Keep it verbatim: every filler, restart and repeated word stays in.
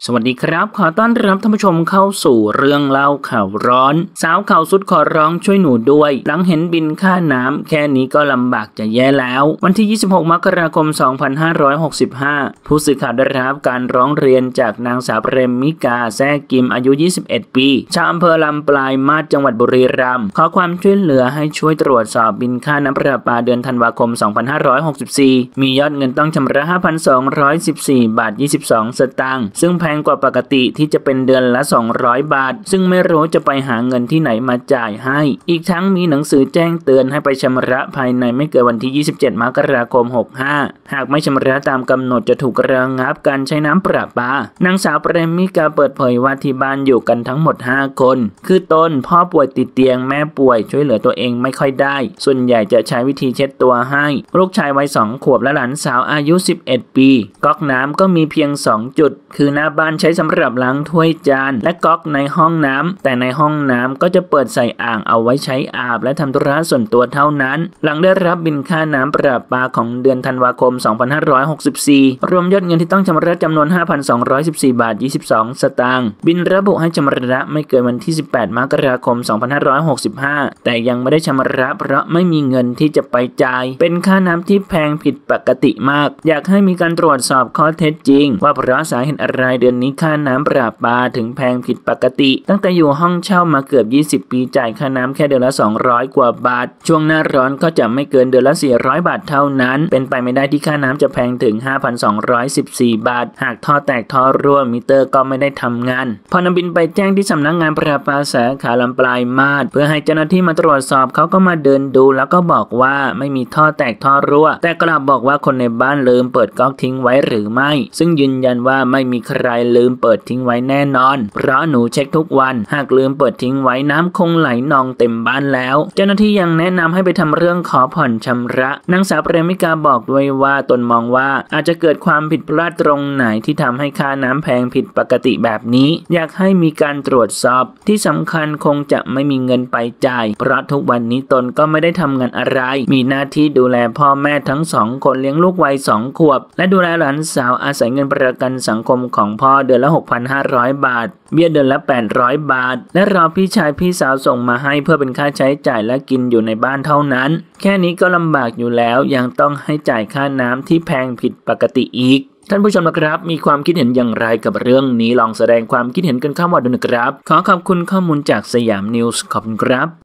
สวัสดีครับขอต้อนรับท่านผู้ชมเข้าสู่เรื่องเล่าข่าวร้อนสาวข่าวสุดขอร้องช่วยหนูด้วยหลังเห็นบินค่าน้ำแค่นี้ก็ลำบากจะแย่แล้ววันที่ยี่สิบหกมกราคมสองพันห้าร้อยหกสิบห้าผู้สื่อข่าวได้รับการร้องเรียนจากนางสาวเปรมมิกาแซ่กิมอายุยี่สิบเอ็ดปีชาวอำเภอลำปลายมาศจังหวัดบุรีรัมย์ขอความช่วยเหลือให้ช่วยตรวจสอบบินค่าน้ำประปาเดือนธันวาคมสองพันห้าร้อยหกสิบสี่มียอดเงินต้องชำระ ห้าพันสองร้อยสิบสี่ บาทยี่สิบสองสตางค์ซึ่งแพงกว่าปกติที่จะเป็นเดือนละสองร้อยบาทซึ่งไม่รู้จะไปหาเงินที่ไหนมาจ่ายให้อีกทั้งมีหนังสือแจ้งเตือนให้ไปชำระภายในไม่เกินวันที่ยี่สิบเจ็ดมกราคมหกสิบห้าหากไม่ชำระตามกำหนดจะถูกระงับการใช้น้ำประปานางสาวเปรมมิกาเปิดเผยว่าที่บ้านอยู่กันทั้งหมดห้าคนคือตนพ่อป่วยติดเตียงแม่ป่วยช่วยเหลือตัวเองไม่ค่อยได้ส่วนใหญ่จะใช้วิธีเช็ดตัวให้ลูกชายวัยสองขวบและหลานสาวอายุสิบเอ็ดปีก๊อกน้ำก็มีเพียงสองจุดคือหน้าบ้านใช้สำหรับล้างถ้วยจานและก๊อกในห้องน้ำแต่ในห้องน้ำก็จะเปิดใส่อ่างเอาไว้ใช้อาบและทำธุระส่วนตัวเท่านั้นหลังได้รับบิลค่าน้ำประปาของเดือนธันวาคมสองพันห้าร้อยหกสิบสี่รวมยอดเงินที่ต้องชำระจำนวน ห้าพันสองร้อยสิบสี่ บาทยี่สิบสองสตางค์บิลระบุให้ชำระไม่เกินวันที่สิบแปดมกราคมสองพันห้าร้อยหกสิบห้าแต่ยังไม่ได้ชำระเพราะไม่มีเงินที่จะไปจ่ายเป็นค่าน้ำที่แพงผิดปกติมากอยากให้มีการตรวจสอบข้อเท็จจริงว่าเพราะสาเหตุอะไรเดือนนี้ค่าน้ำประปาถึงแพงผิดปกติตั้งแต่อยู่ห้องเช่ามาเกือบยี่สิบปีจ่ายค่าน้ำแค่เดือนละสองร้อยกว่าบาทช่วงหน้าร้อนก็จะไม่เกินเดือนละสี่ร้อยบาทเท่านั้นเป็นไปไม่ได้ที่ค่าน้ำจะแพงถึง ห้าพันสองร้อยสิบสี่ บาทหากท่อแตกท่อรั่วมิเตอร์ก็ไม่ได้ทำงานพอนำบินไปแจ้งที่สำนักงานประปาสาขาลำปลายมาศเพื่อให้เจ้าหน้าที่มาตรวจสอบเขาก็มาเดินดูแล้วก็บอกว่าไม่มีท่อแตกท่อรั่วแต่กลับบอกว่าคนในบ้านลืมเปิดก๊อกทิ้งไว้หรือไม่ซึ่งยืนยันว่าไม่มีใครลืมเปิดทิ้งไว้แน่นอนเพราะหนูเช็คทุกวันหากลืมเปิดทิ้งไว้น้ำคงไหลนองเต็มบ้านแล้วเจ้าหน้าที่ยังแนะนำให้ไปทำเรื่องขอผ่อนชำระนางสาวเปรมิกาบอกด้วยว่าตนมองว่าอาจจะเกิดความผิดพลาดตรงไหนที่ทำให้ค่าน้ำแพงผิดปกติแบบนี้อยากให้มีการตรวจสอบที่สำคัญคงจะไม่มีเงินไปจ่ายเพราะทุกวันนี้ตนก็ไม่ได้ทำงานอะไรมีหน้าที่ดูแลพ่อแม่ทั้งสองคนเลี้ยงลูกวัยสองขวบและดูแลหลานสาวอาศัยเงินประกันสังคมของพ่อเดือนละ หกพันห้าร้อย บาทเบี้ยเดือนละแปดร้อยบาทและรอพี่ชายพี่สาวส่งมาให้เพื่อเป็นค่าใช้จ่ายและกินอยู่ในบ้านเท่านั้นแค่นี้ก็ลำบากอยู่แล้วยังต้องให้จ่ายค่าน้ำที่แพงผิดปกติอีกท่านผู้ชมนะครับมีความคิดเห็นอย่างไรกับเรื่องนี้ลองแสดงความคิดเห็นกันเข้ามาดูนะครับขอขอบคุณข้อมูลจากสยามนิวส์ขอบคุณครับ